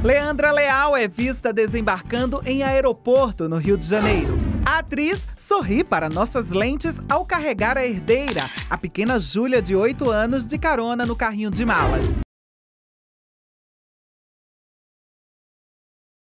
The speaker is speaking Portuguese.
Leandra Leal é vista desembarcando em aeroporto no Rio de Janeiro. A atriz sorri para nossas lentes ao carregar a herdeira, a pequena Júlia, de 8 anos, de carona no carrinho de malas.